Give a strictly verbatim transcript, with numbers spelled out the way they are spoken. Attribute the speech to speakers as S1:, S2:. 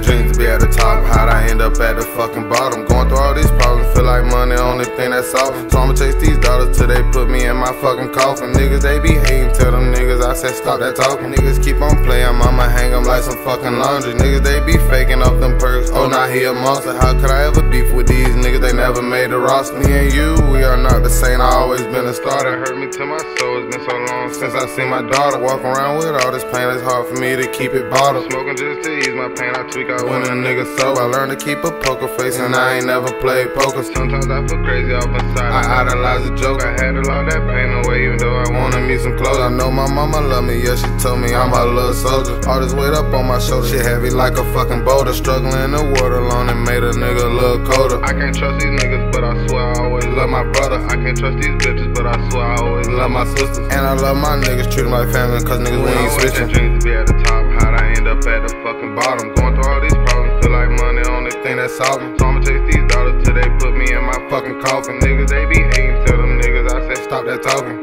S1: dreams to be at the top. How'd I end up at the fucking bottom? Going through all these problems, feel like money only thing that's solving. So I'ma chase these dollars till they put me in my fucking coffin. Niggas, they be hating, tell them niggas I said stop that talking. Niggas keep on playing, I'ma hang them like some fucking laundry. Niggas, they be faking up them perks. Oh, now he a monster. How could I ever beef with these niggas? They never made the roster. Me and you, we are not the same. I always been a starter. Hurt me to my soul. It's been so long since I seen my daughter. Walk around with all this pain. It's hard for me to keep it bottled. Smoking just to ease my pain. I tweak out when a nigga sober. I learned to keep a poker face and I ain't never played poker. Sometimes I feel crazy off inside. I idolize a joke. I had to lock that pain away even though I wanted me some clothes. I know my mama love me. Yeah, she told me I'm her little soldier. All this weight up on my shoulder. Shit heavy like a fucking boulder. Struggling in the water alone and made a nigga look colder. I can't trust these niggas, but I swear I always love my brother. I can't trust these bitches, but I swear I always love my sisters. And I love my niggas, treat them like family, cause niggas we ain't switching. Dreams to be at the top, how'd I end up at the fucking bottom? Going through all these problems, feel like money only thing that's solving. So I'ma chase these dollars till they put me in my fucking coffin. Niggas, they be hating, tell them niggas I said stop that talking.